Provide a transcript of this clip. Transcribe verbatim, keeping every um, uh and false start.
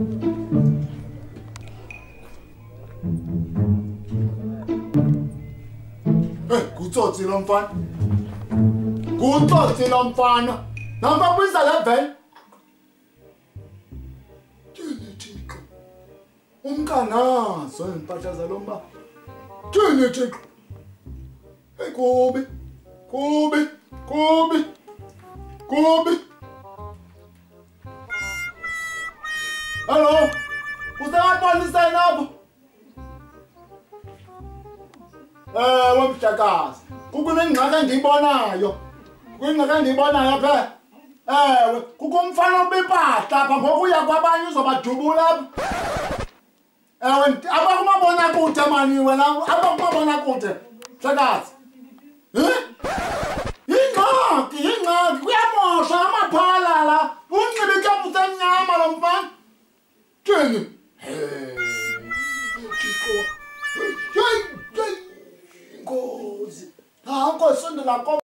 Kutsotsi lo mfana. Kutsotsi lo mfana. Namba kwisa le van. Thini Thixo. Umkanazo impahla zalomba. Thini Thixo. Hey Kubi. Kubi. Kubi. Kubi. Hello. Usemapolisa nabo. Eh, wemhlakazi. Kukunengxaki endiyibonayo. Kukunengxaki endiyibonayo apha. Ewe, kukho umfana obepahla apha ngoku uya kwabanye uzobadubula apha. Ewe, apha kumabonakude mani wena, apha kumabonakude. Mhlakazi. Eh? Yingxaki, yingxaki. Kuyamosha amaphala la. Unxibe ikampu semnyama lo mfana. Thini? Hey. Thixo. Hey. Hey. Ngozi. Nanko sondela